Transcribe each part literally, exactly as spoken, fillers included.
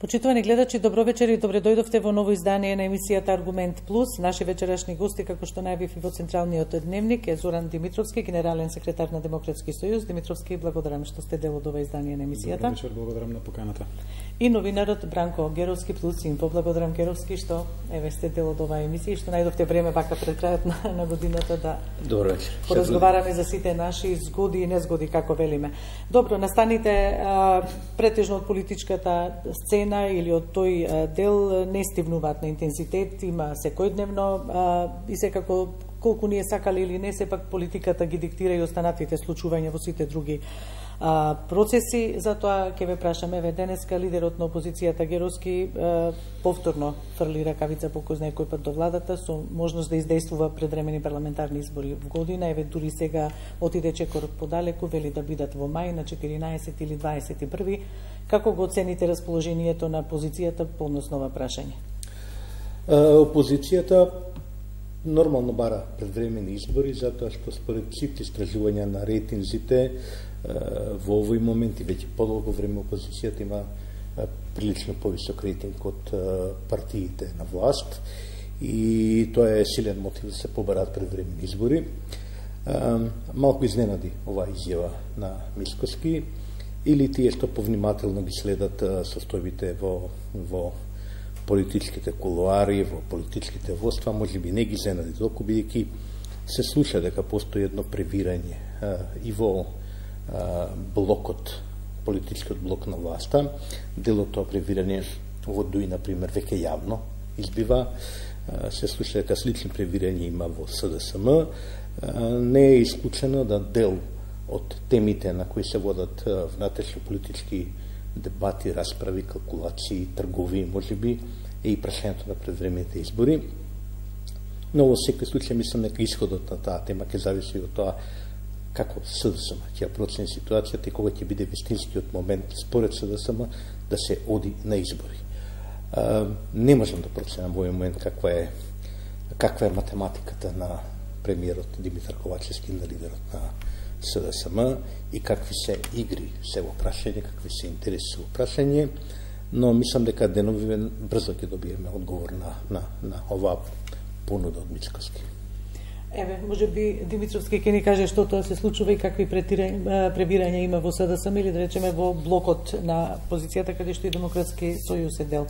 Почитувани гледачи, добро вечер и добре дојдовте во ново издание на емисијата Аргумент Плюс. Наши вечерашни гости, како што најавив и во централниот дневник, е Зоран Димитровски, генерален секретар на Демократски сојуз. Димитровски, благодарам што сте дел од ова издание на емисијата. Добро вечер, благодарам на поканата. И новинарот Бранко Геровски плюс Инфо. Благодарам Геровски што еве сте дел од оваа емисија и што најдовте време бака пред крајот на, на годината да Добро вечер. Поразговараме за сите наши згоди и незгоди, како велиме. Добро, настаните а, претежно од политичката сцена или од тој дел не стивнуваат на интензитет, има секојдневно а, и секако колку ние сакале или не, сепак политиката ги диктира и останатите случувања во сите други а, процеси. Затоа ќе ве прашаме, еве денеска лидерот на опозицијата Геровски а, повторно фрли ракавица по кој знае кој пат до владата со можност да издействува предвремени парламентарни избори в година. Еве дури сега отиде чекорот подалеку, вели да бидат во мај на четиринаесет или дваесет и први. Како го оцените расположението на опозицијата по односно ова прашање? Опозицијата нормално бара предвремени избори, затоа што според сите истражувања на рейтинзите во овој момент и веќе подолго време опозицијата има прилично повисок рейтинг од партиите на власт и тоа е силен мотив да се побараат предвремени избори. Малку изненади оваа изјава на Мицкоски или тие што повнимателно ги следат состојбите во, во политичките кулуари, во политичките водства, може би не ги изненади толку, бидејќи се слуша дека постои едно превирање а, и во а, блокот, политичкиот блок на власта. Дел од тоа превирање во Дуи, например, веќе јавно избива. А, се слуша дека слични превирања има во СДСМ. А, не е исклучено да дел од темите на кои се водат внатрешни политички дебати, расправи, калкулации, тргови, може би, е и прашањето на предвремените избори. Но во секој случај мислам дека исходот на таа тема ќе зависи од тоа како СДСМ ќе процени ситуацијата и кога ќе биде вистинскиот момент според СДСМ да се оди на избори. А, не можам да проценам во овој момент каква е каква е математиката на премиерот Димитар Ковачевски, на лидерот на СДСМ и какви се игри се во прашање, какви се интереси се во прашање, но мислам дека денови брзо ќе добиеме одговор на, на, на оваа понуда од Мицкоски. Еве, може би Димитровски ќе ни каже што тоа се случува и какви пребирања има во СДСМ или да речеме во блокот на позицијата каде што и Демократски сојуз е дел.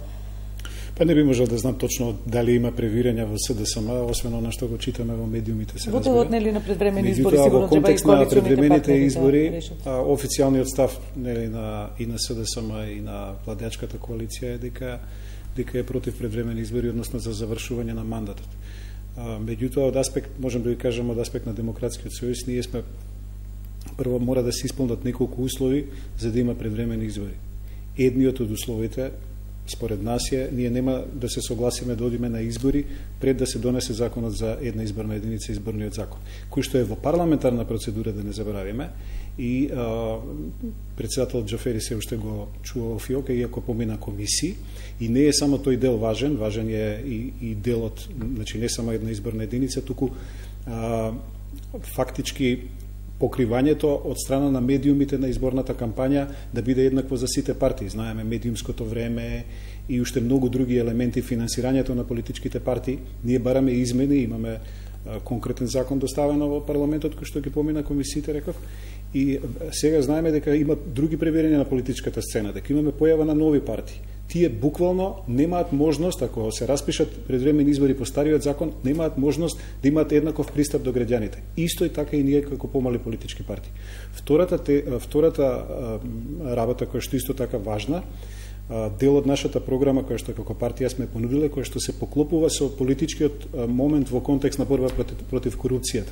Па не би можел да знам точно дали има превирања во СДСМ, освен она што го читаме во медиумите се разбира. Во тоа нели на предвремени избори сигурно треба и коалиционите предвремените избори, да а, официјалниот став нели на и на СДСМ и на владеачката коалиција е дека дека е против предвремени избори, односно за завршување на мандатот. А, меѓутоа од аспект, можам да ви кажам од аспект на Демократскиот сојуз, ние сме прво мора да се исполнат неколку услови за да има предвремени избори. Едниот од условите според нас е, ние нема да се согласиме да одиме на избори пред да се донесе законот за една изборна единица, изборниот закон, кој што е во парламентарна процедура, да не заборавиме, и а, председател Џафери се уште го чува во фиока, иако помина комисии, и не е само тој дел важен, важен е и, и делот, значи не само една изборна единица, туку а, фактички покривањето од страна на медиумите на изборната кампања да биде еднакво за сите партии. Знаеме медиумското време и уште многу други елементи, финансирањето на политичките партии. Ние бараме измени, имаме а, конкретен закон доставено во парламентот кој што ги помина комисиите, реков. И сега знаеме дека има други превирања на политичката сцена, дека имаме појава на нови партии. Тие буквално немаат можност, ако се распишат предвремени избори по стариот закон, немаат можност да имаат еднаков пристап до граѓаните. Исто и така и ние како помали политички партии. Втората, те, втората а, работа која што исто така важна, а, дел од нашата програма која што како партија сме понудиле, која што се поклопува со политичкиот а, момент во контекст на борба против, против корупцијата.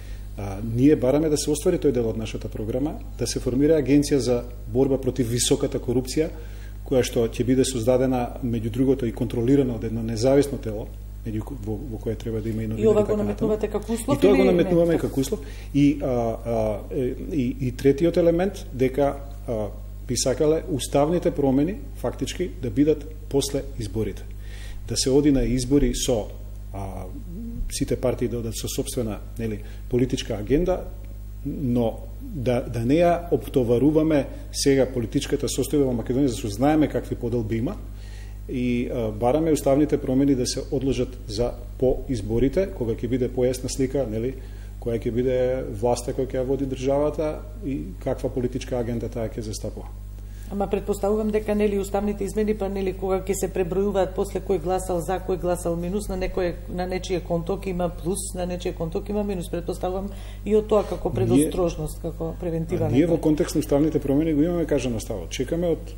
А, ние бараме да се оствари тој дел од нашата програма, да се формира агенција за борба против високата корупција, која што ќе биде создадена меѓу другото и контролирана од едно независно тело, меѓу во, во кое треба да има и новини. И ова го наметнувате како услов? И тоа го наметнуваме како услов. И, а, а, и, и третиот елемент, дека а, би сакале уставните промени фактички да бидат после изборите. Да се оди на избори со а, сите партии да одат со собствена, нели, политичка агенда, но да, да не ја оптоваруваме сега политичката состојба во Македонија, зашто знаеме какви поделби има, и а, бараме уставните промени да се одложат за по изборите, кога ќе биде појасна слика, нели, која ќе биде власта која ќе ја води државата и каква политичка агенда таа ќе застапува. Ама предпоставувам дека нели уставните измени, па нели кога ќе се пребројуваат после кој гласал за, кој гласал минус, на некој на нечиј конток има плюс, на нечиј конток има минус. Предпоставувам и од тоа како предострожност, ние, како превентива. Ние во контекст на уставните промени го имаме кажано ставот. Чекаме од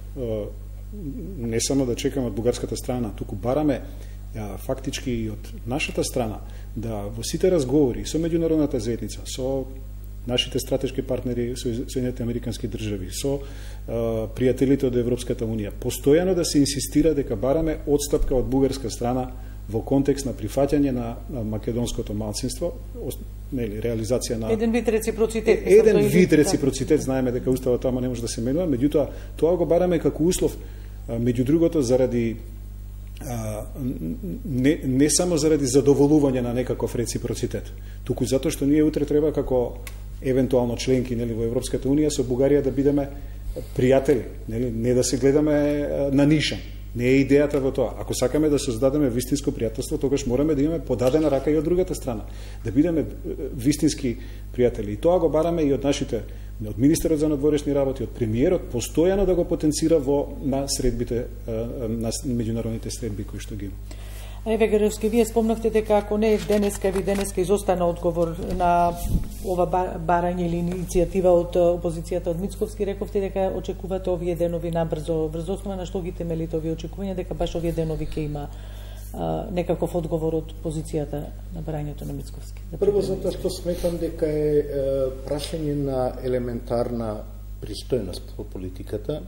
не само да чекаме од бугарската страна, туку бараме а, фактички и од нашата страна да во сите разговори со меѓународната заедница, со нашите стратешки партнери, со Соединетите американски држави, со а, пријателите од Европската унија, постојано да се инсистира дека бараме одстапка од бугарска страна во контекст на прифаќање на, на македонското малцинство, нели, реализација на еден вид реципроцитет. Еден вид реципроцитет, знаеме дека уставот тама не може да се менува, меѓутоа тоа го бараме како услов, меѓу другото заради а, не, не само заради задоволување на некаков реципроцитет, туку затоа што ние утре треба како евентуално членки, нели, во Европската унија со Бугарија да бидеме пријатели, нели, не да се гледаме на ниша. Не е идејата во тоа. Ако сакаме да создадеме вистинско пријателство, тогаш мораме да имаме подадена рака и од другата страна, да бидеме вистински пријатели. И тоа го бараме и од нашите, од министерот за надворешни работи, од премиерот, постојано да го потенцира во на средбите, на меѓународните средби кои што ги има. Еве Геровски, вие спомнавте дека ако не денеска, ви денеска изостана одговор на ова барање или иницијатива од опозицијата од Мицковски, рековте дека очекувате овие денови набрзо, врз основа на што ги темелите овие очекувања дека баш овие денови ќе има а, некаков одговор од позицијата на барањето на Мицковски? Да Прво затоа што сметам дека е, е прашање на елементарна пристојност во политиката,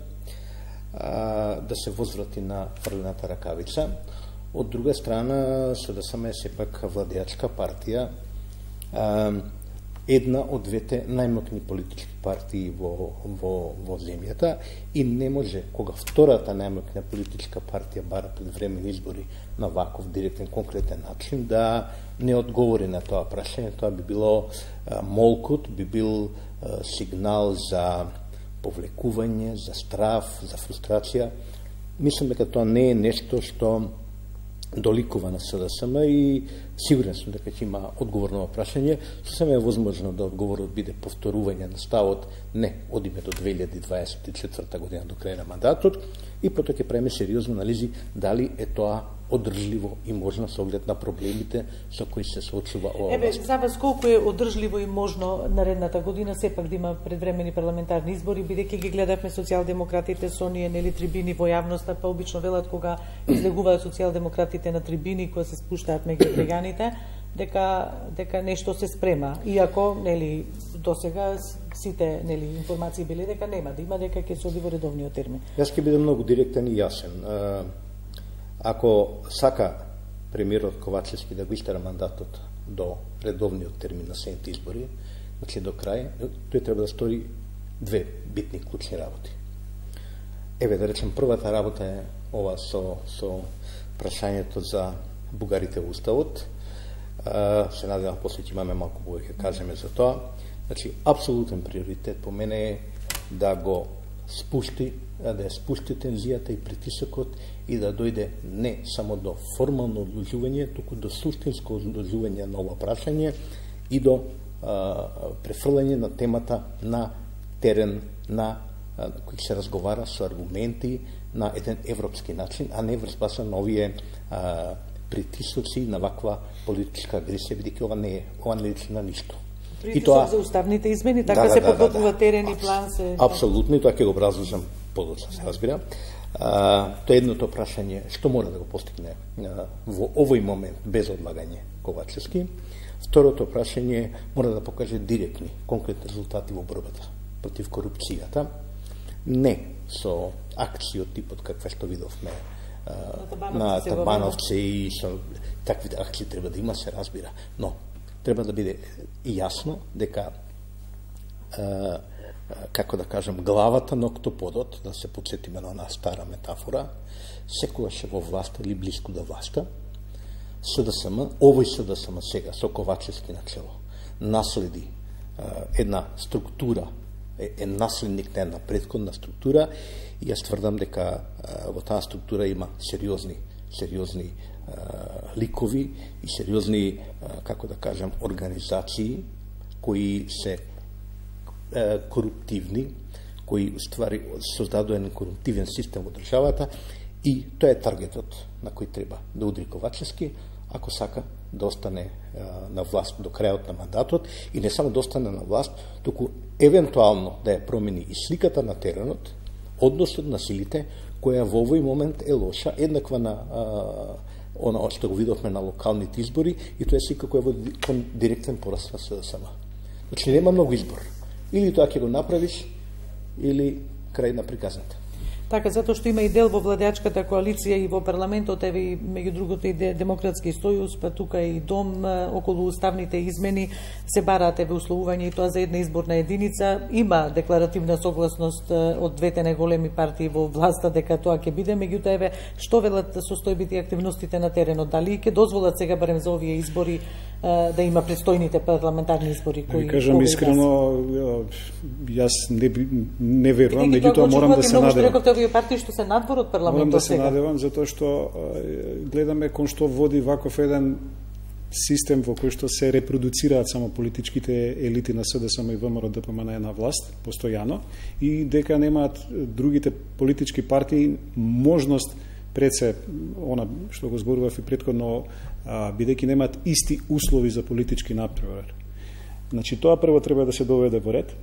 а, да се возврати на фрлената ракавица. Од друга страна, СДСМ е сепак владеачка партија, една од двете најмокни политички партии во, во, во земјата, и не може, кога втората најмокна политичка партија бара предвремени избори на ваков директен, конкретен начин, да не одговори на тоа прашање. Тоа би било молкот, би бил сигнал за повлекување, за страв, за фрустрација. Мислам дека тоа не е нешто што доликува на СДСМ и сигурен сум дека ќе има одговор на прашање. Сосем е возможно да одговорот биде повторување на ставот не одиме до две илјади дваесет и четврта година до крај на мандатот, и потоа ќе правиме сериозни анализи дали е тоа одржливо и можно со оглед на проблемите со кои се соочува ова. Еве, за вас колку е одржливо и можно наредната година сепак да има предвремени парламентарни избори, бидејќи ги гледавме социјалдемократите со оние нели трибини во јавноста, па обично велат кога излегуваат социјалдемократите на трибини кои се спуштаат меѓу бреганите, дека дека нешто се спрема. Иако нели досега сите нели информации биле дека нема да има, дека ќе се оди во редовниот термин. Јас ќе бидам многу директен и јасен. Ако сака премиерот Ковачевски да го истера мандатот до редовниот термин на седмите избори, значи до крај, тој треба да стори две битни клучни работи. Еве, да речем, првата работа е ова со, со прашањето за бугарите во Уставот. Се надевам, после ќе имаме малку повеќе кажеме за тоа. Значи, апсолутен приоритет по мене е да го спушти, да ја спушти тензијата и притисокот и да дојде не само до формално одложување, туку до суштинско одложување на ова прашање и до а, префрлање на темата на терен, на а, кој се разговара со аргументи на еден европски начин, а не врз база на овие а, притисоци на ваква политичка агресија, бидејќи ова не е, ова не личи на ништо. И тоа за уставните измени, така да, се да, подготвува да, да. терен и план се. Апсолутно, и тоа ќе го образложам подоцна, се разбира. А, тоа е едното прашање, што мора да го постигне а, во овој момент без одлагање Ковачевски. Второто прашање мора да покаже директни, конкретни резултати во борбата против корупцијата, не со акции од типот каква што видовме а, на Табановци и со такви акции треба да има, се разбира, но треба да биде и јасно дека а, како да кажем, главата на октоподот, да се подсетиме на една стара метафора, секогаш е во власта или близко до власта, СДСМ, овој СДСМ сега, со Ковачевски на чело, наследи една структура, е, е наследник на една предходна структура и јас тврдам дека во таа структура има сериозни, сериозни ликови и сериозни, како да кажам, организации кои се коруптивни, кои уствари создадува еден коруптивен систем во државата и тоа е таргетот на кој треба да удри Ковачевски, ако сака да остане на власт до крајот на мандатот и не само да остане на власт, туку евентуално да ја промени и сликата на теренот, односот на силите, која во овој момент е лоша, еднаква на она што го видовме на локалните избори, и тоа е слика која води кон директен пораст на СДСМ. Значи нема многу избор. Или тоа ќе го направиш, или крај на приказната. Така, затоа што има и дел во владеачката коалиција и во парламентот, еве и меѓу другото и Демократски сојуз, па тука и Дом, околу уставните измени се бараат еве условувања и тоа за една изборна единица. Има декларативна согласност од двете најголеми партии во власта дека тоа ќе биде, меѓутоа еве што велат состојбите и активностите на теренот, дали ќе дозволат сега барем за овие избори да има предстојните парламентарни избори кои... Ви кажам искрено, јас не, не верувам, меѓутоа морам да се надевам. Овие партии што се надвор од парламентот. Морам да се надевам, затоа што гледаме кон што води ваков еден систем во кој што се репродуцираат само политичките елити на СДСМ и ВМРО ДПМН на една власт, постојано, и дека немаат другите политички партии можност пред се, она што го зборував и претходно, бидејќи немаат исти услови за политички напредок. Значи, тоа прво треба да се доведе во ред.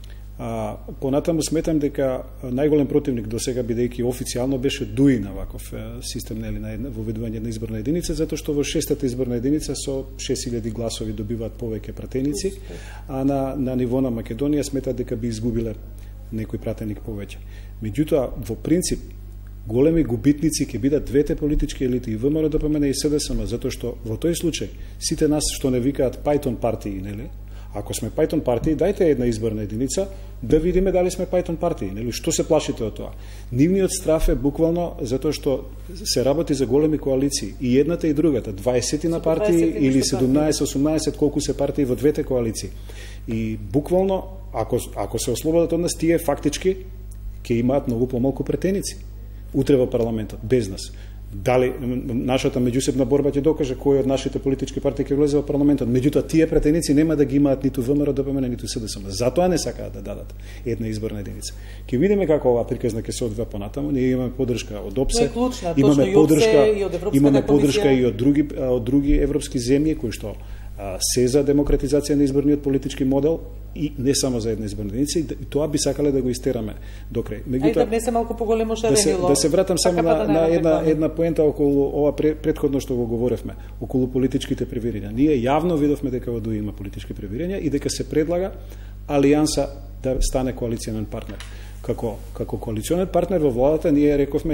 А, понатаму сметам дека најголем противник до сега, бидејќи официјално беше ДУИ на ваков систем, нели, на една, воведување на изборна единица, затоа што во шестата изборна единица со шест илјади гласови добиваат повеќе пратеници, а на, на ниво на Македонија сметат дека би изгубиле некој пратеник повеќе. Меѓутоа, во принцип, големи губитници ќе бидат двете политички елити, и ВМРО ДПМН и СДСМ, затоа што во тој случај сите нас што не викаат Пајтон партии, нели? Ако сме Пајтон партии, дајте една изборна единица да видиме дали сме Пајтон партии, нели? Што се плашите од тоа? Нивниот страф е буквално затоа што се работи за големи коалиции, и едната и другата, дваесет на партии или седумнаесет осумнаесет, колку се партии во двете коалиции. И буквално, ако ако се ослободат од нас, тие фактички ќе имаат многу помалку претеници утре во парламентот, без нас. Дали нашата меѓусебна борба ќе докаже кој од нашите политички партии ќе влезе во парламентот. Меѓутоа, тие претеници нема да ги имаат ниту ВМРО ДПМН, ниту СДСМ. Затоа не сакаат да дадат една изборна единица. Ќе видиме како оваа приказна ќе се одвива понатаму. Ние имаме поддршка од ОПСЕ, имаме поддршка, имаме поддршка и од други од други европски земји кои што се за демократизација на изборниот политички модел, и не само за една изборна единица, и тоа би сакале да го истераме до крај. Меѓутоа, да внесе малку поголемо шаренило. Да се, да се вратам само на, на една една поента околу ова претходно што го говоревме, околу политичките превирања. Ние јавно видовме дека во ДУИ има политички превирања и дека се предлага алијанса да стане коалиционен партнер. Како, како коалиционен партнер во владата, ние рековме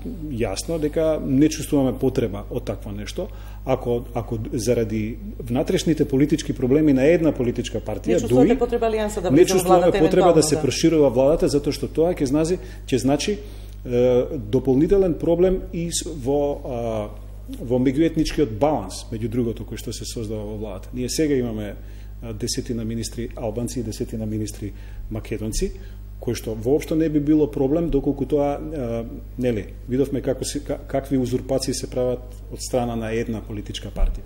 јасно дека не чувствуваме потреба од такво нешто, ако, ако заради внатрешните политички проблеми на една политичка партија, не ДУИ, потреба алијанса да не чувствуваме потреба да се да. проширува владата, затоа што тоа ќе значи, ќе значи е, дополнителен проблем и во, а, во меѓуетничкиот баланс, меѓу другото, кој што се создава во владата. Ние сега имаме десетина министри албанци и десетина министри македонци, кој што воопшто не би било проблем доколку тоа, а, нели, видовме како се, какви узурпации се прават од страна на една политичка партија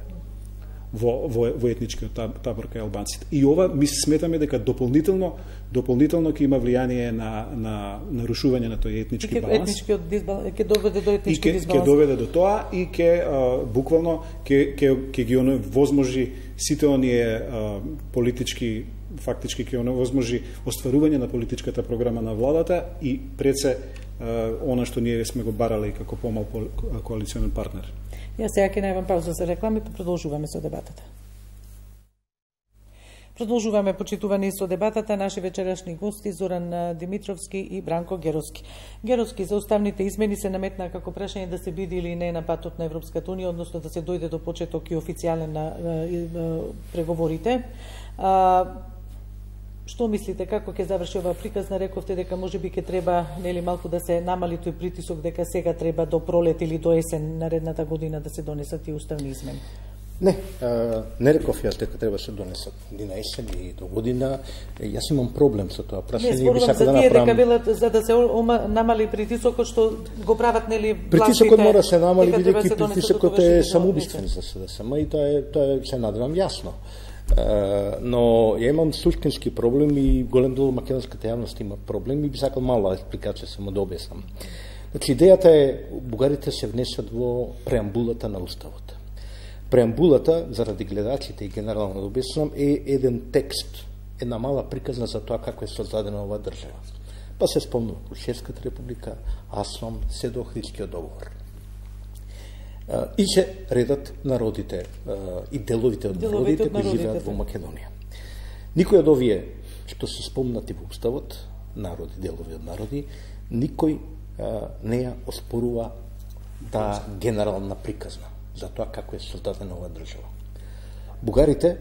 во, во, во етничкиот табор кај албанците. И ова ми сметаме дека дополнително дополнително ќе има влијание на на нарушување на тој етнички и баланс. Етничкиот дисбаланс ќе доведе до етнички и дисбаланс. Ќе доведе до тоа и ќе буквално ќе ќе ќе ги возможи сите оние а, политички фактички ќе овозможи остварување на политичката програма на владата и пред се она што ние сме го барали како помал коалиционен партнер. Јас сега ќе најавам пауза за реклами, па продолжуваме со дебатата. Продолжуваме, почитувани, со дебатата. Наши вечерашни гости Зоран Димитровски и Бранко Геровски. Геровски, за уставните измени се наметна како прашање да се биде или не на патот на Европската унија, односно да се дојде до почеток и официјален на преговорите. А, што мислите, како ќе заврши оваа приказна? Рековте дека можеби ќе треба, нели, малку да се намали тој притисок дека сега треба до пролет или до есен наредната година да се донесат и уставни измени. Не, а, не реков јас дека треба се донесат ни на есен и до година. Јас имам проблем со тоа прашање. Не, зборувам за да тие направам... дека велат за да се намали притисокот што го прават нели властите. Притисокот мора се намали бидејќи притисокот е самоубиствен за СДСМ и тоа е тоа е се надевам јасно. Но ја имам суштински проблем и голем дел македонската јавност има проблем и би сакал мала експликација само да објаснам. Значи идејата е бугарите се внесат во преамбулата на уставот. Преамбулата, заради гледачите и генерално да објаснам, е еден текст, една мала приказна за тоа како е создадена оваа држава. Па се спомнува Кушевската република, Аслом, се до Охридскиот договор. И се редат народите и деловите од народите кои живеат во Македонија. Никој од овие што се спомнати во уставот, народи, делови од народи, никој не ја оспорува да генерална приказна за тоа како е создадена оваа држава. Бугарите,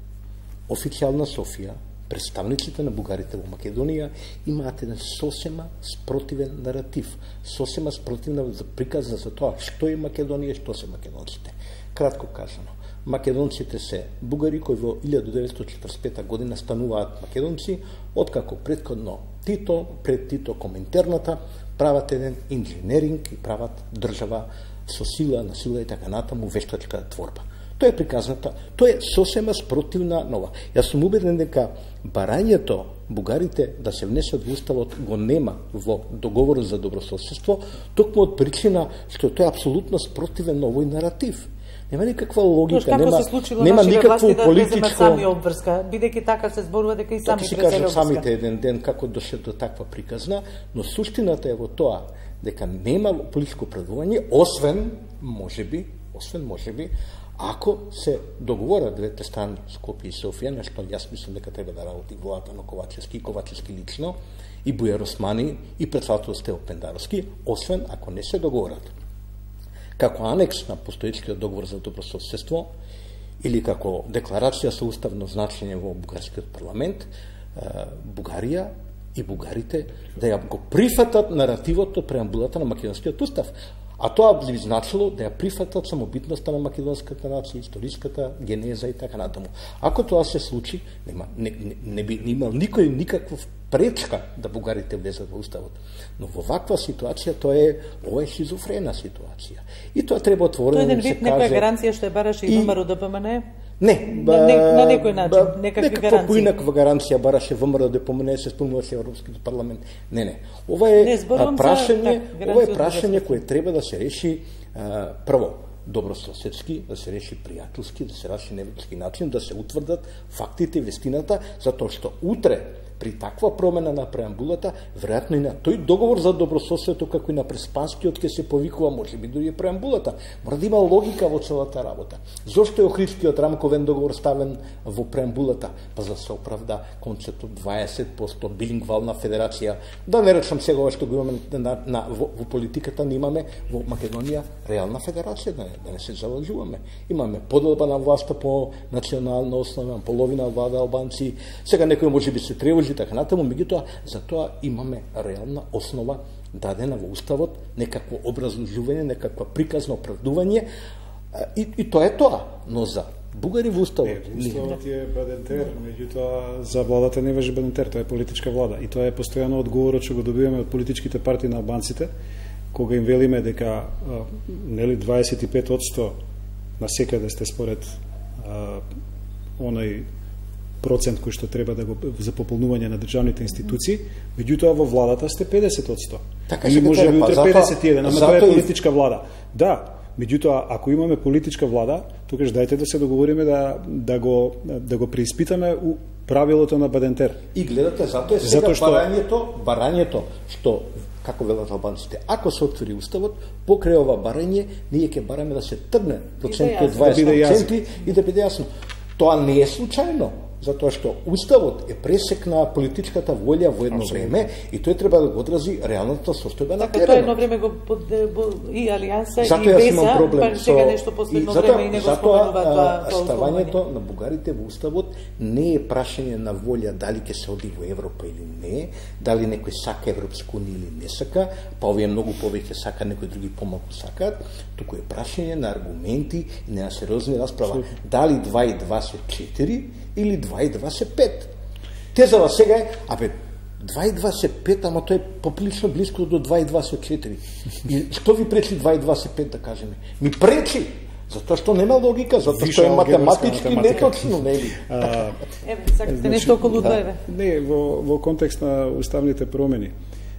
официјална Софија, представниците на бугарите во Македонија имаат еден сосема спротивен наратив, сосема спротивна приказна за тоа што е Македонија, што се македонците. Кратко кажано, македонците се бугари кои во илјада деветстотини четрдесет и пета година стануваат македонци, откако претходно Тито, пред Тито Коминтерната, прават еден инженеринг и прават држава со сила, на сила и така натаму вештачка творба. Тоа е приказната, тоа е сосема спротивна нова. Јас сум убеден дека барањето бугарите да се внесат во уставот го нема во договорот за добрососедство, токму од причина што тоа е апсолутно спротивен овој наратив. Нема никаква логика, нема нема никакво политичко да сами обврска, бидејќи така се зборува дека и сами преселе обврска. Така си кажа самите еден ден како доше до таква приказна, но суштината е во тоа дека нема политичко предување, освен можеби, освен можеби ако се договорат двете страни, Скопје и Софија, на што јас мислам дека треба да работи владата на Ковачевски и Ковачевски лично, и Бујар Османи, и председател Стево Пендаровски, освен ако не се договорат. Како анекс на постоечкиот договор за добрососедство, или како декларација со уставно значење во бугарскиот парламент, Бугарија и бугарите да ја го прифатат наративот од преамбулата на македонскиот устав. А тоа би значило да ја прифатат самобитноста на македонската нација, историската генеза и така натаму. Ако тоа се случи, нема, не, не, не би имал никој никаква пречка да бугарите влезат во уставот. Но во ваква ситуација тоа е ова е шизофрена ситуација. И тоа треба отворено да се каже. Тоа е еден вид некоја гаранција што е бараше и ВМРО ДПМН? Не, ба, на, на некој начин, ба, некакви некаква гаранции. Поинаква гаранција бараше ВМРО ДПМН, се спомнуваше Европскиот парламент. Не, не. Ова е не, прашање, так, ова е прашање кое треба да се реши а, прво добрососедски, да се реши пријателски, да се реши невидски начин, да се утврдат фактите и вестината, затоа што утре при таква промена на преамбулата, веројатно и на тој договор за добрососедство, како и на преспанскиот, ќе се повикува, може би дури преамбулата. Мора да има логика во целата работа. Зошто е Охридскиот рамковен договор ставен во преамбулата? Па за да се оправда концептот дваесет проценти билингвална федерација. Да не речам сега ова што го имаме на, на, во, во политиката, не имаме во Македонија реална федерација, да не, да не се залажуваме. Имаме поделба на власта по национална основа, половина влада албанци. Сега некој може би се тревожи така натаму, меѓутоа за тоа имаме реална основа дадена во уставот, некакво образложување, некаква приказно оправдување и, и тоа е тоа. Но за бугари во уставот... Не, уставот е бадентер, меѓутоа за владата не важи бадентер, тоа е политичка влада. И тоа е постојано одговорот што го добиваме од политичките партии на албанците, кога им велиме дека нели дваесет и пет одсто на секаде сте според а, онај процент кој што треба да го за пополнување на државните институции, меѓутоа во владата сте педесет одсто. Така или може би утре педесет и еден, ама тоа е политичка влада. Да, меѓутоа ако имаме политичка влада, тогаш дајте да се договориме да да го да го преиспитаме у правилото на бадентер. И гледате, затоа е сега што... барањето, барањето што како велат албанците, ако се отвори уставот, покрај ова барање, ние ќе бараме да се тргне процентот од дваесет проценти и да биде јасно. Тоа не е случајно. затоа што Уставот е пресек на политичката волја во едно време и тој треба да го одрази реалната состојба на теренот. Тоа едно време го под, и Алијанса зато и Беса, па сега нешто последно зато, време и не го споменува тоа. Ставањето на бугарите во Уставот не е прашање на волја дали ќе се оди во Европа или не, дали некој сака Европска унија или не сака, па овие многу повеќе сака, некои други помалку сакаат, туку е прашање на аргументи и на сериозни расправа. Дали два и два се четири или два и два се пет. Тезава сега е, абе, два и два се пет, ама тоа е поприлично близко до два и два се четири. И што ви пречи два и два се пет да кажеме? Ми пречи! Затоа што нема логика, затоа што е математички неточно, нели? Еве, сакате нешто околу тоа, еве. Не, во, во контекст на уставните промени.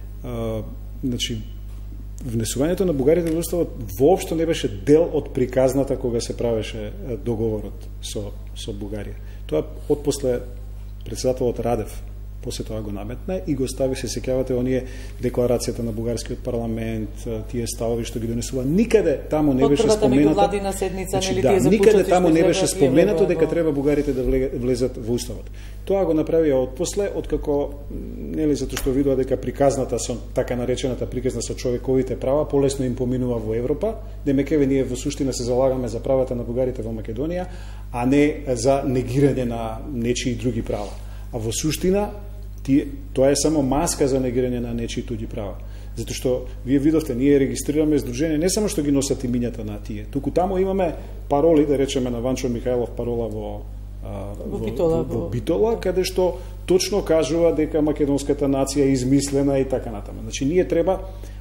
А, значи, внесувањето на бугарите во уставот воопшто не беше дел од приказната кога се правеше договорот со, со Бугарија. Тоа отпосле председателот Радев после тоа го наметна и го стави, се сеќавате, оние декларацијата на бугарскиот парламент, тие ставови што ги донесува, никаде таму не беше споменато. Седница, значи, да, никаде таму не беше споменато дека треба бугарите да влезат во уставот. Тоа го направија отпосле, откако, нели, затоа што видува дека приказната со така наречената приказна со човековите права полесно им поминува во Европа, демекеве ние во суштина се залагаме за правата на бугарите во Македонија, а не за негирање на нечии други права. А во суштина тие, тоа е само маска за негирање на нечии туѓи права. Затоа што вие видовте, ние регистрираме здружение не само што ги носат имињата на тие, туку таму имаме пароли, да речеме на Ванчо Михајлов парола во а, во, во, Битола, во, во Битола, каде што точно кажува дека македонската нација е измислена и така натаму. Значи ние треба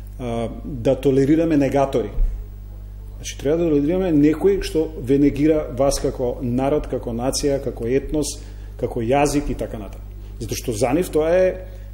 а, да толерираме негатори. Значи треба да толерираме некој што ве негира вас како народ, како нација, како етнос, како јазик и така натаму. Затоа што за нив тоа е,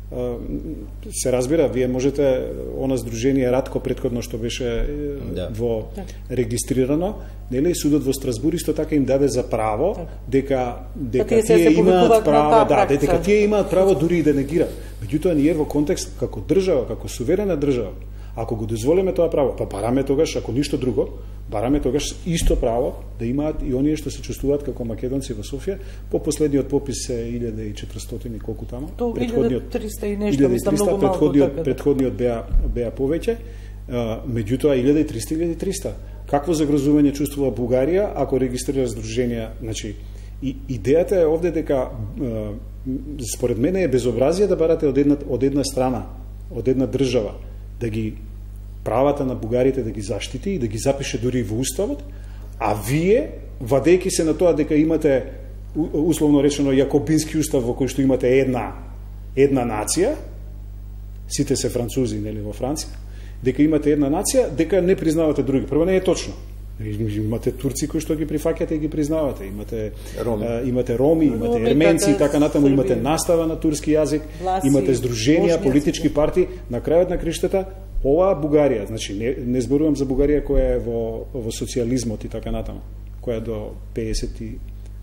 се разбира, вие можете, она здружение Радко предходно што беше да. во регистрирано, нели, судот во Страсбур исто така им даде за право дека дека тие имаат право, да, дека тие имаат право дури и да негираат. Меѓутоа ние во контекст како држава, како суверена држава, ако го дозволиме тоа право, па бараме тогаш, ако ништо друго, бараме тогаш исто право да имаат и оние што се чувствуваат како македонци во Софија. По последниот попис е илјада и четиристотини колку таму. Предходниот илјада и триста и нешто, мислам многу малку. Предходниот предходниот беа беа повеќе, меѓутоа илјада и триста илјада и триста. Какво загрозување чувствува Бугарија ако регистрира здруженија, значи и идејата е овде дека според мене е безобразие да барате од една од една страна, од една држава да ги правата на бугарите да ги заштити и да ги запише дури во уставот, а вие, вадејќи се на тоа дека имате условно речено јакобински устав во кој што имате една една нација, сите се французи, нели, во Франција, дека имате една нација, дека не признавате други. Прво не е точно. Имате турци кои што ги прифаќате и ги признавате. Имате роми, а, имате, роми, имате ерменци и така натаму, имате настава на турски јазик, Власи, имате здруженија, политички партии. На крајот на криштата, оваа Бугарија, значи не, не зборувам за Бугарија која е во, во социјализмот и така натаму, која до пеесет и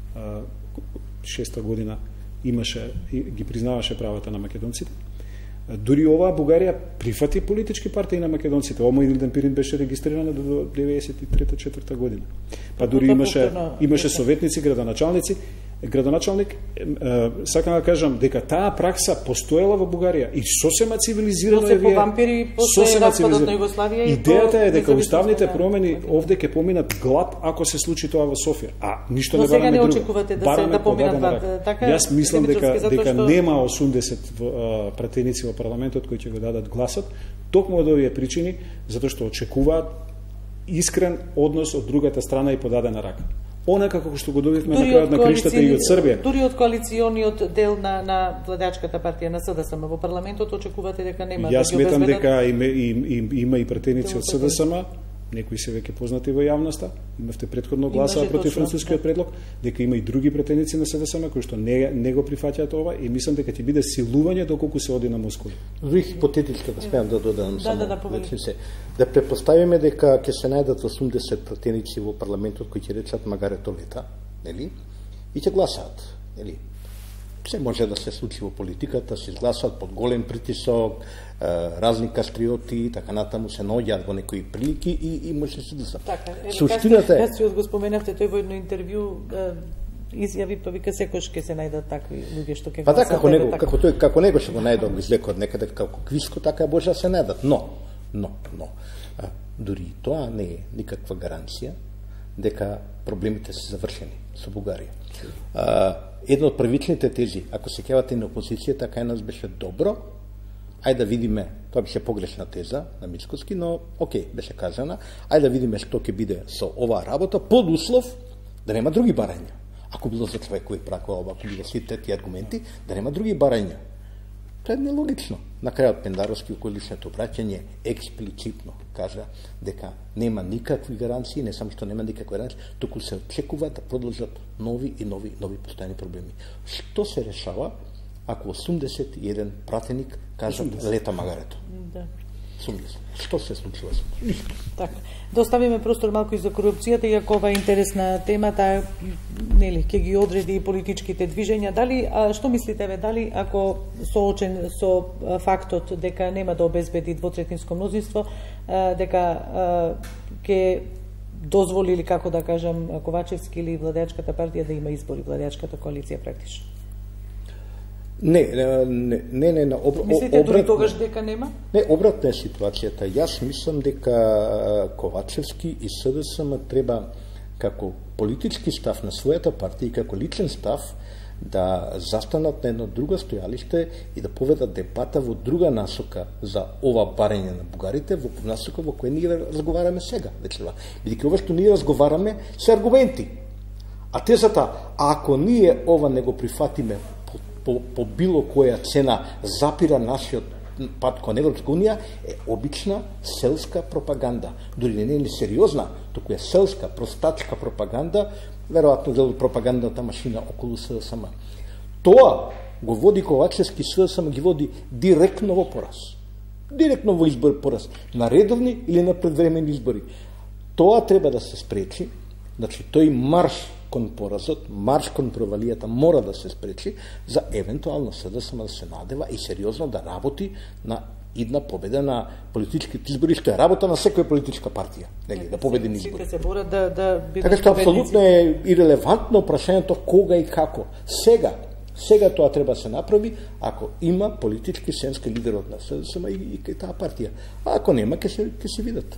шеста година имаше и ги признаваше правата на македонците. Дури оваа Бугарија прифати политички партии на македонците. Омо Илден Пирин беше регистрирана до деветдесет и трета четврта година. Па дури имаше имаше советници, градоначалници, градоначалник, сакам да кажам дека таа пракса постоела во Бугарија и сосема цивилизирано е вие. Сосема цивилизирано. Идејата е дека уставните промени овде ќе поминат глад ако се случи тоа во Софија. А ништо не бараме друго. Очекувате да се да поминат така. Јас мислам дека дека нема осумдесет пратеници во парламентот кои ќе го дадат гласот, токму од овие причини, затоа што очекуваат искрен однос од другата страна и подадена рака. Онака како што го добивме на крајот на криштата и од Србија. Дури од коалициониот дел на на владачката партија на СДСМ во парламентот очекувате дека нема да ги обезбедат? Јас сметам дека има и, и, има и пратеници од СДСМ, некои се веќе познати во јавноста, имавте претходно гласава против францускиот да. предлог, дека има и други пратеници на СДСМ кои што не, не го прифаќаат ова и мислам дека ќе биде силување доколку се оди на Москва. Ви хипотетички да спеам да додадам да, само. Да, да, да, се, да предпоставиме дека ќе се најдат осумдесет пратеници во парламентот кои ќе речат магарето лета, нели? И ќе гласаат, нели? Се може да се случи во политиката, се изгласат под голем притисок, разни кастриоти, така натаму се наоѓаат во некои прилики и, и може се да се... Така, суштината е... Кастриот го споменавте, тој во едно интервју изјави, па вика секој ќе се најдат такви луѓе што ќе Па така како него, така. како тој, како него ќе го најдат излеко од некаде како квиско, така може да се најдат. Но, но, но, а, дури и тоа не е никаква гаранција дека проблемите се завршени со Бугарија. А, една од првичните тези, ако се кевате на опозицијата, кај нас беше добро, ајде да видиме, тоа беше погрешна теза на Мицкоски, но окей, беше кажана, ајде да видиме што ќе биде со оваа работа, под услов да нема други барања. Ако било за човекови пракова, ако било сите тие аргументи, да нема други барања. Тоа е нелогично. На крајот Пендаровски во личното обраќање експлицитно кажа дека нема никакви гаранции, не само што нема никакви гаранции, туку се очекува да продолжат нови и нови нови постојани проблеми. Што се решава ако осумдесет и еден пратеник кажа лета магарето? Да. осумдесет. Што се случува? Така. Да оставиме простор малку и за корупцијата, иако ова е интересна тема, таа нели ќе ги одреди и политичките движења. Дали а, што мислите ве, дали ако соочен со а, фактот дека нема да обезбеди двотретинско мнозинство, а, дека а, ќе дозволи или како да кажам Ковачевски или владеачката партија да има избори, владеачката коалиција практично? Не, не, не, не, не об, Мислите обрат, дури тогаш дека нема? Не, обратна е ситуацијата. Јас мислам дека Ковачевски и СДСМ треба како политички став на својата партија и како личен став да застанат на едно друго стојалиште и да поведат дебата во друга насока за ова барање на бугарите, во насока во која ние разговараме сега. Бидејќи ова што ние разговараме се аргументи. А тезата, ако ние ова не го прифатиме По, по било која цена запира нашиот пат кон Европска унија, е обична селска пропаганда. Дори не е ни сериозна, туку е селска, простачка пропаганда, веројатно за пропагандната машина околу СДСМ. Тоа го води Ковачевски, СДСМ ги води директно во пораз. Директно во избор пораз. На редовни или на предвремени избори. Тоа треба да се спречи, значи тој марш кон поразот, марш кон провалијата мора да се спречи за евентуално СДСМ да се надева и сериозно да работи на идна победа на политичките избори, што е работа на секоја политичка партија, нели, да победи на избори. Сите се борат да да бидат. Така што апсолутно е ирелевантно прашањето кога и како. Сега, сега тоа треба да се направи ако има политички сенски лидер од СДСМ и, и, и таа партија. А ако нема, ќе се ќе се видат.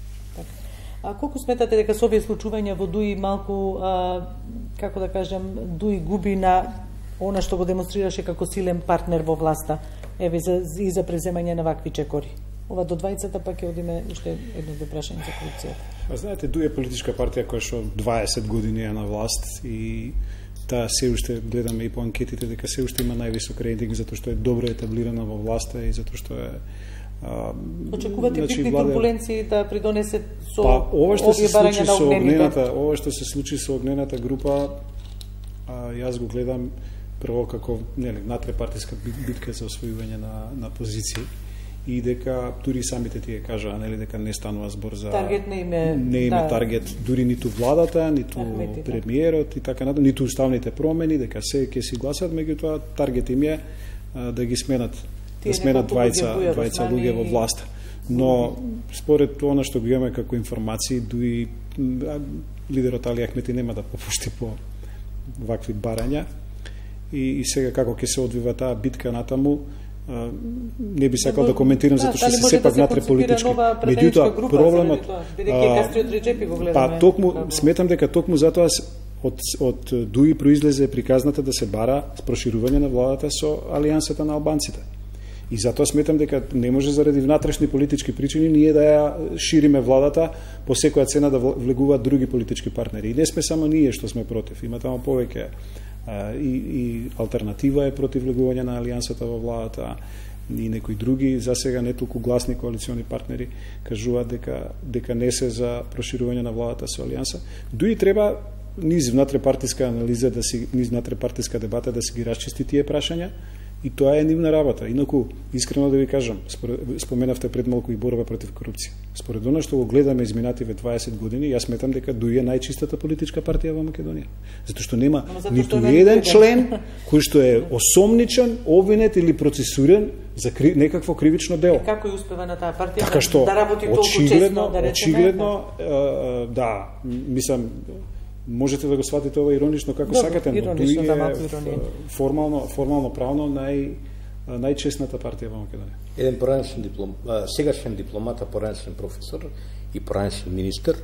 А колку сметате дека со овие случувања во Дуи малку, а, како да кажем, Дуи губи на она што го демонстрираше како силен партнер во власта, еве за, и за преземање на вакви чекори? Ова до двајцата па ќе одиме уште едно до прашање за корупцијата. А знаете, Дуи е политичка партија која што дваесет години е на власт и таа се уште гледаме и по анкетите дека се уште има највисок рейтинг затоа што е добро етаблирана во власта и затоа што е очекувате значи, битни владе... турбуленции да придонесе со па, ова што се случи на со огнените? огнената, ова што се случи со огнената група, а, јас го гледам прво како нели натрепартиска битка за освојување на на позиции и дека дури самите тие кажаа нели дека не станува збор за таргет не име не име да. таргет дури ниту владата, ниту Ахмети, премиерот да. и така натаму, ниту уставните промени дека се ќе си гласат, меѓутоа таргет им е а, да ги сменат да сменат двајца двајца луѓе во власта. Но според тоа што го имаме како информации, дуи лидерот Али Ахмети нема да попушти по вакви барања и, и сега како ќе се одвива таа битка натаму, а, не би сакал да, да коментирам затоа што се сепак внатре политички. Меѓутоа проблемот па токму сметам дека токму затоа од од Дуи произлезе приказната да се бара проширување на владата со алијансата на албанците. И затоа сметам дека не може заради внатрешни политички причини ние да ја шириме владата по секоја цена да влегуваат други политички партнери. И не сме само ние што сме против, има таму повеќе и, и алтернатива е против влегување на алијансата во владата и некои други, за сега не толку гласни коалициони партнери кажуваат дека дека не се за проширување на владата со алијанса. Дуи треба низ внатрепартиска анализа да си низ внатрепартиска дебата да се ги расчисти тие прашања. И тоа е нивна работа. Инаку, искрено да ви кажам, споменавте пред малку и борба против корупција. Според она што го гледаме изминативе дваесет години, јас сметам дека Дуи е најчистата политичка партија во Македонија. Затоа што нема ниту еден член кој што е осомничен, обвинет или процесурен за кри, некакво кривично дело. И како ја успева на таа партија така што, да работи толку честно, да речеме? Очигледно, да, мислам, можете да го сватите ова иронично како Добро, сакате, но иронично, Дуи да, е малку иронија. формално, формално правно нај најчесната партија во Македонија. Еден поранешен диплом, сегашен дипломата, поранешен професор и поранешен министер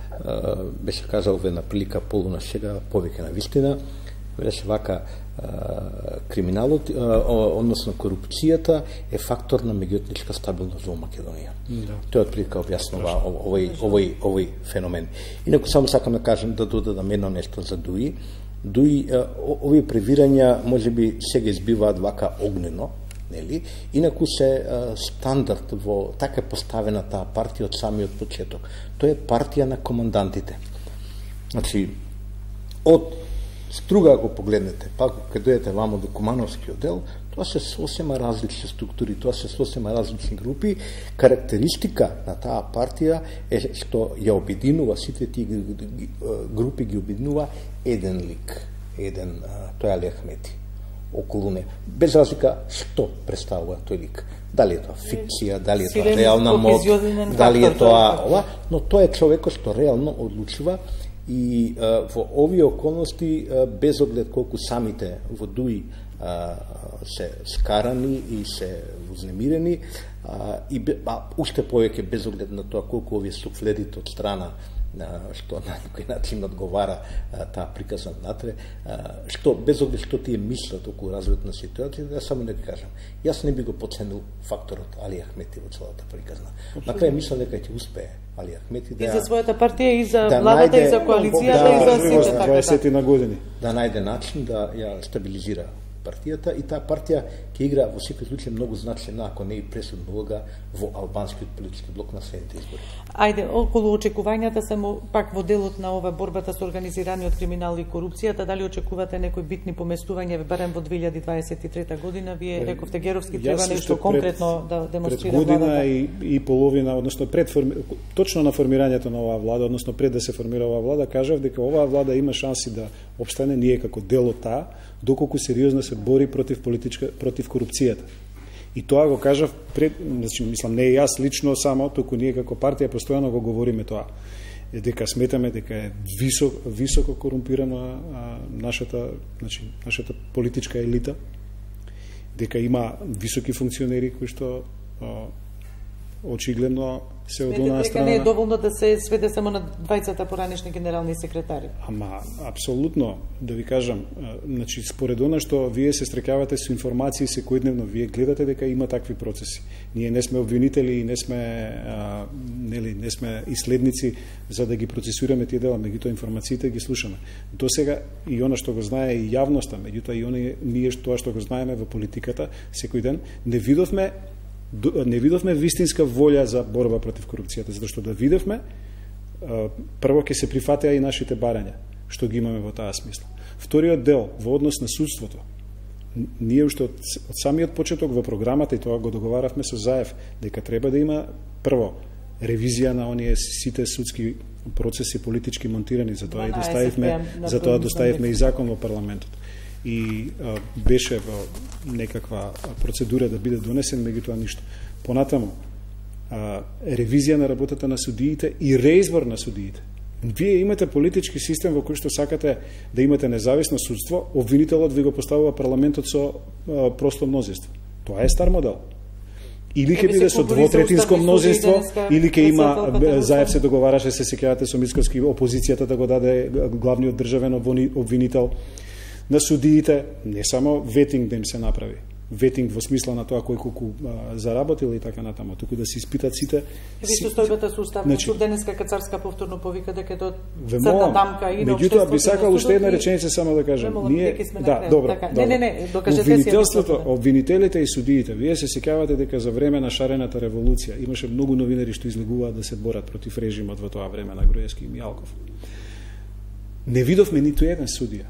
беше кажал во една прилика полуна шега, повеќе на вистина, беше вака, криминалот, односно корупцијата е фактор на меѓуетничка стабилност во Македонија. Да. Тој отприлика објаснува овој овој овој феномен. Инаку само сакам да кажам да додадам едно нешто за Дуи. Дуи овие превирања можеби сега избиваат вака огнено, нели? Инаку се стандард во така е поставена таа партија од самиот почеток. Тоа е партија на командантите. Значи од струга ако погледнете, па кога дојдете вамо до Кумановскиот дел, тоа се сосема различни структури, тоа се сосема различни групи. Карактеристика на таа партија е што ја обединува сите тие групи, ги обединува еден лик, еден тој Али Ахмети околу не. Без разлика што представува тој лик. Дали е тоа фикција, дали е тоа реална мод, дали е тоа ова, но тоа е човекот што реално одлучува. И а, во овие околности, а, без оглед колку самите во Дуи а, се скарани и се вознемирени, а, и а, уште повеќе без оглед на тоа колку овие суфлерите од страна а, што на некој начин одговара а, таа приказна натре, а, што без оглед што тие мислат околу развојот на ситуацијата, да само не кажам. Јас не би го поценил факторот Али Ахмети во целата приказна. На крај мислам дека ќе успее Али Ахмети да и за својата партија, и за да владата, најде, и за коалицијата, да, и за сите така. дваесет на години. Да најде начин да ја стабилизира партијата, и таа партија ќе игра во секој случај многу значајна, ако не и пресудна улога во албанскиот политички блок на следните избори. Ајде, околу очекувањата, само пак во делот на ова борбата со организираниот криминал и корупцијата, дали очекувате некои битни поместувања, барем во две илјади дваесет и трета година? Вие рековте Геровски треба нешто конкретно да демонстрира владата. Пред година владата. и, и половина, односно пред форми... точно на формирањето на оваа влада, односно пред да се формира оваа влада, кажав дека оваа влада има шанси да опстане, ние како дел од таа, доколку сериозно се бори против политичка против корупцијата. И тоа го кажав пред, значи мислам не јас лично само, туку ние како партија постојано го говориме тоа. Дека сметаме дека е висок, високо корумпирана а, нашата, значи нашата политичка елита, дека има високи функционери кои што а, очигледно се од онаа страна. Не е доволно да се сведе само на двајцата поранешни генерални секретари. Ама апсолутно, да ви кажам, значи според она што вие се стрекавате со информации секојдневно, вие гледате дека има такви процеси. Ние не сме обвинители и не сме а, нели, не сме исследници за да ги процесираме тие дела, меѓутоа информациите ги слушаме. До сега и она што го знае и јавноста, меѓутоа и они ние тоа што го знаеме во политиката секој ден, не видовме не видовме вистинска волја за борба против корупцијата, затоа што да видевме, прво ќе се прифатеа и нашите барања, што ги имаме во таа смисла. Вториот дел, во однос на судството, ние уште од, од самиот почеток во програмата, и тоа го договаравме со Заев, дека треба да има прво ревизија на оние сите судски процеси политички монтирани, затоа и доставивме, затоа доставивме и закон во парламентот. И а, беше во некаква процедура да биде донесен, меѓутоа ништо. Понатаму, а, ревизија на работата на судиите и реизбор на судиите. Вие имате политички систем во кој што сакате да имате независно судство, обвинителот ви го поставува парламентот со а, просто мнозинство. Тоа е стар модел. Или ќе биде со двотретинско мнозинство, или ќе има, Заев се договараше, се сеќавате со Мицкоски, опозицијата да го даде главниот државен обвинител на судиите, не само ветинг да им се направи, ветинг во смисла на тоа кој колку а, заработил и така натаму, туку да се испитат сите. Ви состојбата со уставниот суд денеска Кацарска повторно повика дека тоа црна дамка и на општеството. Меѓутоа би сакал уште една реченица само да кажам. Ние да, добро, така. добро. Не, не, не, докажете си. Обвинителството, обвинителите и судиите, вие се сеќавате дека за време на шарената револуција имаше многу новинари што излегуваат да се борат против режимот во тоа време на Груевски и Мијалков. Не видовме ниту еден судија.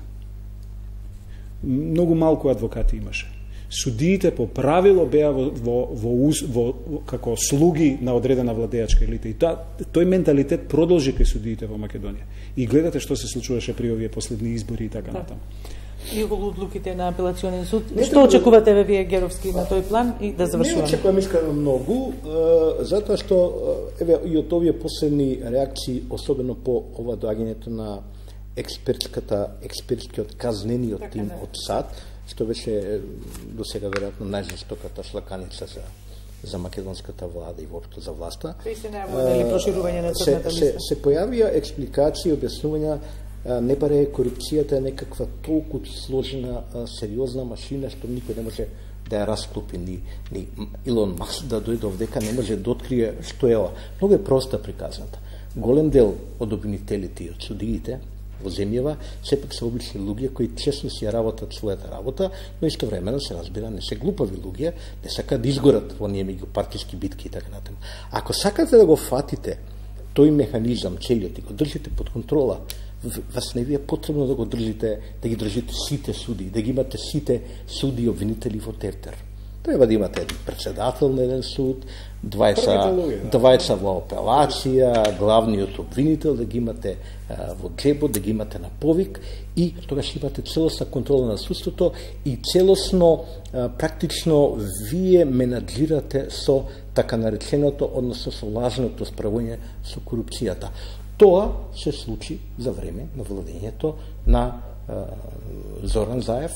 Многу малку адвокати имаше. Судиите по правило беа во, во, во, во, во како слуги на одредена владеачка елита. И та, тој менталитет продолжи кај судиите во Македонија. И гледате што се случуваше при овие последни избори и така да. Натаму. И околу одлуките на апелационен суд. Не, што очекувате ве вие Геровски на тој план и да завршуваме? Не очекувам искрено многу, затоа што еве и од овие последни реакции, особено по ова доаѓањето на експертската, експертскиот казнениот тим од САД, што беше до сега веројатно најжестоката шлаканица за за македонската влада и воопшто за власта. Се најавно проширување на црната листа. Се, се појавија експликации, објаснувања, не баре корупцијата е некаква толку сложена, сериозна машина што никој не може да ја расклопи, ни, ни Илон Маск да дојде овдека не може да открие што е ова. Многу е проста приказната. Голем дел од обвинителите и од судиите во земјава сепак се обични луѓе кои честно си ја работат својата работа, но истовремено се разбира не се глупави луѓе, не сакаат да изгорат во оние меѓупартиски битки и така натаму. Ако сакате да го фатите тој механизам целиот и го држите под контрола, вас не ви е потребно да го држите, да ги држите сите суди, да ги имате сите суди и обвинители во тефтер. Треба да имате еден председател на еден суд, двајца, двајца во апелација, главниот обвинител, да ги имате а, во джебот, да ги имате на повик и тогаш имате целосна контрола на судството и целосно, а, практично, вие менаджирате со така нареченото, односно со лажното справување со корупцијата. Тоа се случи за време на владењето на а, Зоран Заев.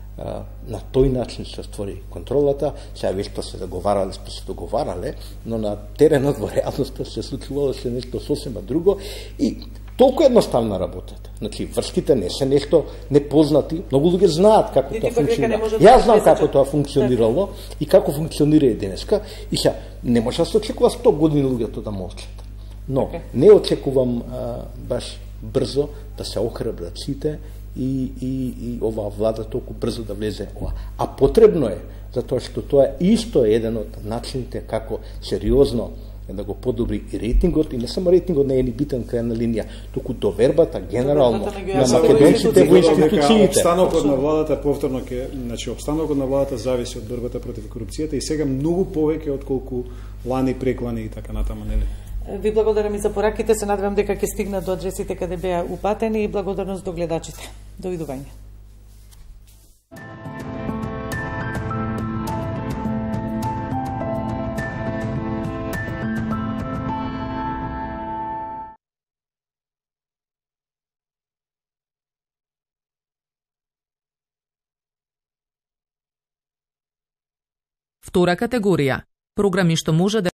На тој начин се створи контролата, сега веќе се договарале, сте се договарале, но на теренот во реалноста се случувало се нешто сосема друго и толку едноставна работата. Значи, врските не се нешто непознати, многу луѓе знаат како тоа функционира. Јас знам како тоа функционирало и како функционира и денеска и сега не може да се очекува сто години луѓето да молчат. Но не очекувам а, баш брзо да се охрабрат сите и, и, и оваа влада толку брзо да влезе ова. А потребно е, затоа што тоа исто е еден од начините како сериозно да го подобри и рейтингот, и не само рейтингот не е ни битен крајна линија, туку довербата генерално на македонците во институциите. Обстанокот на владата повторно ќе, значи обстанокот на владата зависи од борбата против корупцијата и сега многу повеќе отколку лани, преклани и така натаму, нели? Ви благодарам и за пораките, се надевам дека ќе стигнат до адресите каде беа упатени и благодарност до гледачите. Довидување. Втора категорија. Програми што може да